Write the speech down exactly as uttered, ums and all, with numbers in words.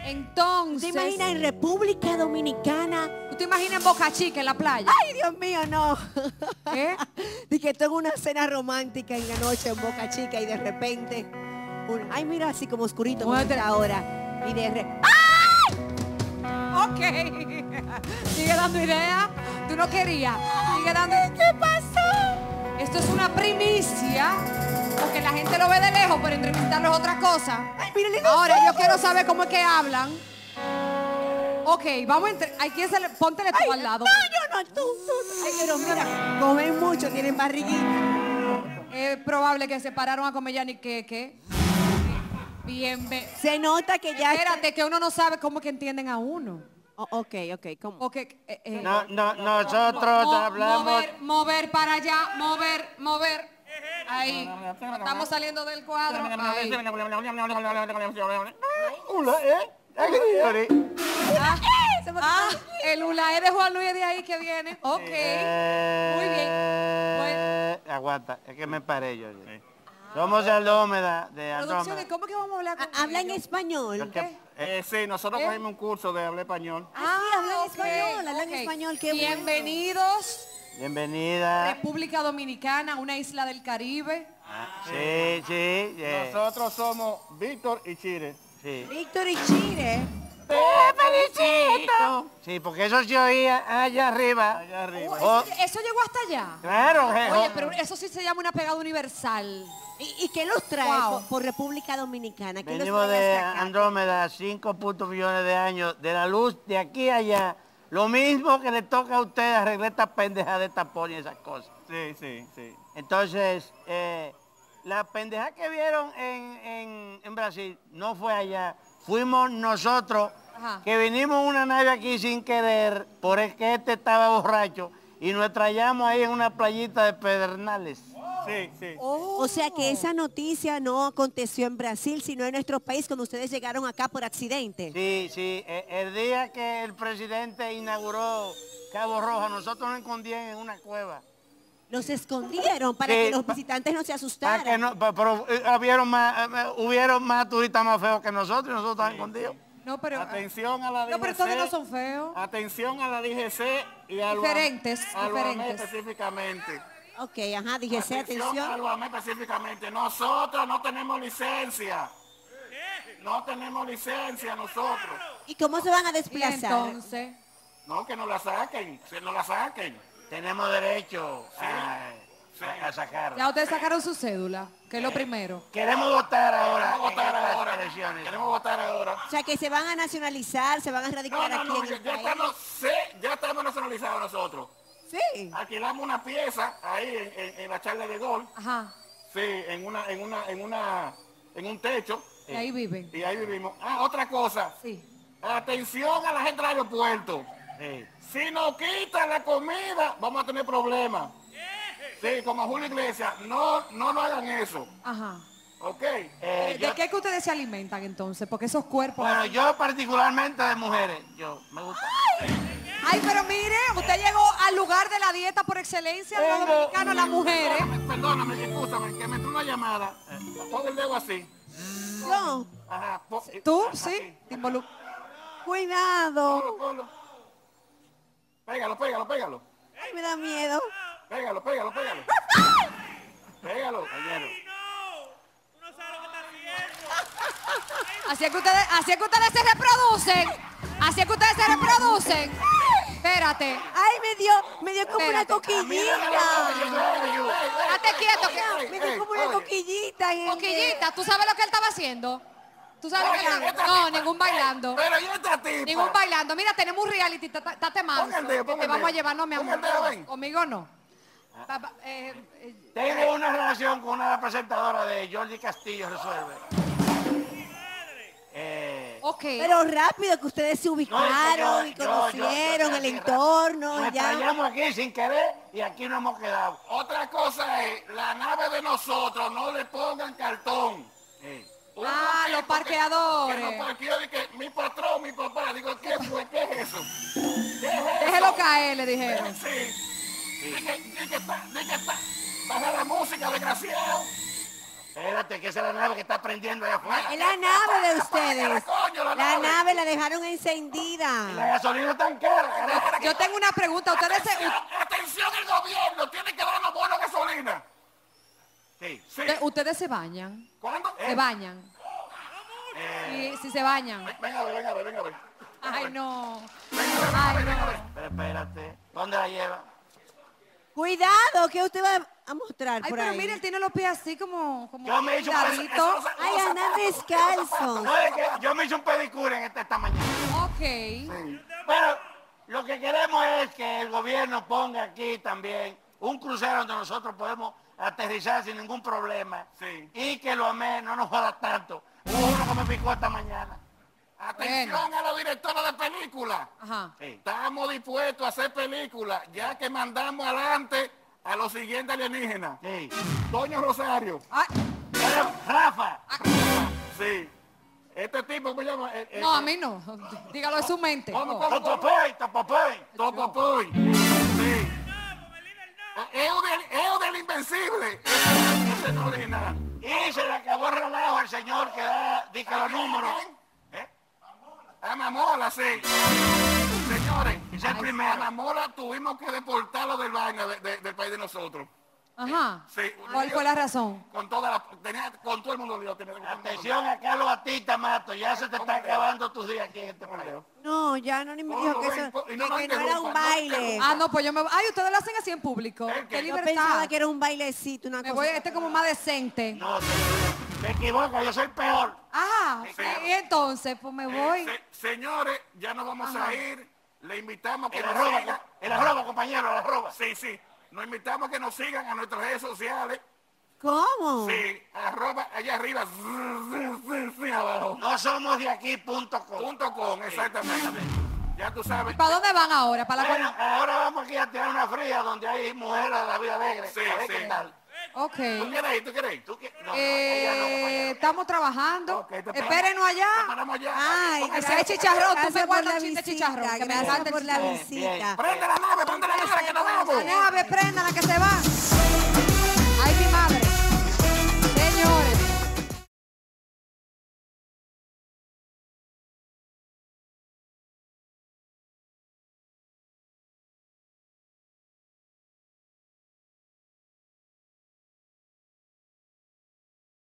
Entonces... ¿Te imaginas en República Dominicana? ¿Tú te imaginas en Boca Chica, en la playa? Ay, Dios mío, no. ¿Qué? De que tengo una cena romántica en la noche en Boca Chica y de repente... un- ay, mira, así como oscurito como Muévete. está ahora. Y de repente... Ok. Sigue dando idea. Tú no querías. Sigue dando. ¿Qué pasó? Esto es una primicia. Porque la gente lo ve de lejos, pero entrevistarlo es otra cosa. Ay, mírale los Ahora yo ojos. quiero saber cómo es que hablan. Ok, vamos a entre... Hay que hacerle... Póntele tú Ay, al lado. no, yo no, tú, tú. Ay, pero mira, comen mucho, tienen barriguita. Es probable que se pararon a comer ya ni que, que. Bien, ve. Se nota que ya... Espérate, que uno no sabe cómo que entienden a uno. Oh, ok, ok, ¿cómo? Ok, eh, eh, No, no, nosotros mo- hablamos... mover, mover para allá, mover, mover. Ahí. Estamos saliendo del cuadro. Ahí. Hola, ¿eh? Ah, ah, el Ulae de Juan Luis de ahí que viene. Ok. Muy bien. Eh, Aguanta, es que me paré yo. Somos el Dómeda de Producciones, Andrómeda. ¿cómo que vamos a hablar con Ah, ¿habla en ellos? español? Yo que- ¿Qué? Eh, sí, nosotros ¿Eh? cogimos un curso de hablar español. Ah, sí, hablan ok, español, hablan ok. español, qué bueno. Bienvenidos, Bienvenida. República Dominicana, una isla del Caribe. Sí, sí, yeah. Nosotros somos Víctor y Chile. sí. Víctor y Chile. Sí, porque eso se oía allá arriba. Allá arriba. Oh, Eso, eso llegó hasta allá. claro, Oye, jejo. pero eso sí se llama una pegada universal. ¿Y, y qué los trae Wow. por, por República Dominicana? ¿Qué los Venimos trae de hasta acá? Andrómeda, cinco puntos millones de años, de la luz de aquí a allá. Lo mismo que le toca a usted arreglar esta pendeja de tapón y esas cosas. Sí, sí, sí. Entonces, eh, la pendeja que vieron en, en- en Brasil no fue allá. Fuimos nosotros Ajá. que vinimos en una nave aquí sin querer, por el que este estaba borracho, y nos trayamos ahí en una playita de Pedernales. Sí, sí. O sea que esa noticia no aconteció en Brasil, sino en nuestro país cuando ustedes llegaron acá por accidente. Sí, sí, e- el día que el presidente inauguró Cabo Rojo, nosotros nos escondían en una cueva. Los escondieron para Sí, que los pa- visitantes no se Para asustaran. que no, pa- pero eh, hubieron más, eh, hubieron más turistas más feos que nosotros y nosotros estábamos escondidos. No, pero... Atención a la D G C. No, pero todos no son feos. Atención a la D G C y a Diferentes, a lo AME diferentes. específicamente. Ok, ajá, dígese, a atención. lo AME específicamente. Nosotros no tenemos licencia. No tenemos licencia nosotros. ¿Y cómo se van a Y desplazar? entonces... No, que nos la saquen. Que nos la saquen. Tenemos derecho a, a sacar. Ya ustedes sacaron su cédula, que es lo primero. Queremos votar ahora Queremos en votar estas ahora. elecciones. Queremos votar ahora. O sea que se van a nacionalizar, se van a No, radicar no, aquí no, en ya, el ya país. estamos, sí, ya estamos nacionalizados nosotros. Sí. Alquilamos una pieza ahí en, en- en la charla de gol. Ajá. Sí, en una, en una, en una, en un techo. Y ahí viven. Y ahí vivimos. Ah, otra cosa. Sí. Atención a la gente del aeropuerto. Sí. Si nos quitan la comida, vamos a tener problemas. Sí, como Julio Iglesias, no, no nos hagan eso. Ajá. ¿Ok? Eh, ¿De yo- qué es que ustedes se alimentan entonces? Porque esos cuerpos... bueno, yo particularmente de mujeres, yo me gusta. Ay, pero mire, usted llegó al lugar de la dieta por excelencia de los Tengo- dominicanos, las mujeres. Perdóname, perdóname, escúchame, que me entró una llamada. Pon el dedo así. No, Ajá. pon- ¿Tú? así. Sí. Te involu- cuidado. Ponlo, ponlo. Pégalo, pégalo, pégalo. Ay, me da miedo. Pégalo, pégalo, pégalo. Pégalo. Así es que ustedes, así es que ustedes se reproducen. Así es que ustedes se reproducen. Espérate. Ay, me dio, me dio como una Espérate. coquillita. Estate quieto. Que... Me dio como una Oye. coquillita. en el Coquillita, ¿tú sabes lo que él estaba haciendo? ¿Tú sabes lo que él estaba... No, ningún bailando. Pero ¿y esta tipa? Ningún bailando. Mira, tenemos un reality. Está manso. Pon el dedo, pon Te el vamos a dedo. llevar, no, mi Pon amor. el dedo, ven. Conmigo no. Pa- pa- eh, eh, Tengo una relación con una presentadora de Jordi Castillo Resuelve. Eh, ok. Pero rápido que ustedes se ubicaron y yo- yo- yo- conocieron yo- el yo- entorno. Nos Ya. estrellamos aquí sin querer y aquí nos hemos quedado. Otra cosa es, la nave de nosotros no le pongan cartón. Sí. Un Ah, tipo los parqueadores. Que nos parqueó de que mi patrón, mi papá, digo, ¿qué fue? ¿Qué es eso? ¿Qué es eso? Déjelo caer, le dijeron. Sí. De que, de que está, de que está. Baja la música, desgraciado. Eh, Espérate, que esa es la nave que está prendiendo allá afuera. Es la nave de ustedes. coño, la La nave. nave la dejaron encendida. La gasolina tan cara, carajo. Yo tengo una pregunta. Ustedes se, Atención, atención, el gobierno tiene que darnos bono de gasolina. Sí. Sí. usted- ustedes se bañan. ¿Cuándo? Se bañan. Sí, sí se bañan. Venga a ver, venga a ver, venga a ver. Ay, no. Venga a ver, Ay, venga a ver. no. Pero espérate, ¿dónde la lleva? Cuidado, que usted va a mostrar Ay, por pero ahí. mire, él tiene los pies así como, como Yo me he hecho un cuidadito. eso- Ay, andan descalzos. No, es que yo me hice un pedicure en esta, esta mañana. Ok. Pero lo que queremos es que el gobierno ponga aquí también un crucero donde nosotros podemos aterrizar sin ningún problema. Sí. Y que lo amé, no nos joda tanto. Hubo uno que me picó esta mañana. Atención a los directores de películas. Ajá. Sí. Estamos dispuestos a hacer películas, ya que mandamos adelante a los siguientes alienígenas. Sí. Doña Rosario. Ay, Pero, Rafa, Sí. Este tipo, ¿cómo se llama? Eh, eh, no, a mí no. Dígalo en su mente. ¿Cómo, Oh. cómo, cómo? Topopoy, Topopoy. Topopoy. Sí. Es un del- es un del invencible. Ese ese no es original. Y se le acabó el relajo al señor que da, dice los números. ¿Eh? A Mamola, sí. Señores, Es el a primero. Mamola tuvimos que deportarlo del vaina de- de- del país de nosotros. Ajá. Sí. ¿Cuál fue la razón? Con toda la, tenía, con todo el mundo lío. tenía- Atención a Carlos Batista, Mato. Ya se te están acabando tus días aquí en este país. No, ya no ni me dijo que eso, que, Y no nos que no era un interrumpa, no baile. Ah, no, pues yo me Ay, ustedes lo hacen así en público. ¿Eh? Qué Yo libertad. pensaba que era un bailecito, una Me cosa. voy, este es como más decente. No, te, te equivocas, yo soy peor. Ah, Sí. y entonces, pues me voy. Eh, se- señores, ya nos vamos a ir. Le invitamos a que El nos arroba, sigan. el arroba, compañero, el arroba. Sí, sí. Nos invitamos a que nos sigan a nuestras redes sociales. ¿Cómo? Sí, arroba allá arriba. sí, sí, abajo. No somos de aquí, punto com. Punto com, exactamente. Ya tú sabes. ¿Para dónde van ahora? ¿Para la Bueno, ahora vamos aquí a tirar una fría donde hay mujeres de la vida alegre. Sí, a ver sí. qué tal. Ok. ¿Tú quieres ir? ¿Tú quieres ir? ¿Tú qué? No, no, Eh, ella no, compañero. estamos trabajando. Ok, te esperamos. Espérenos allá. Te esperamos allá. Ay, Porque Ese es chicharrón. Tú Gracias me por guardas la un chin de visita, chicharrón. Que me gracias encanta el por la chicharrón. visita. Prende la nave, prende la nave que nos vamos. La nave, prendan la que se va.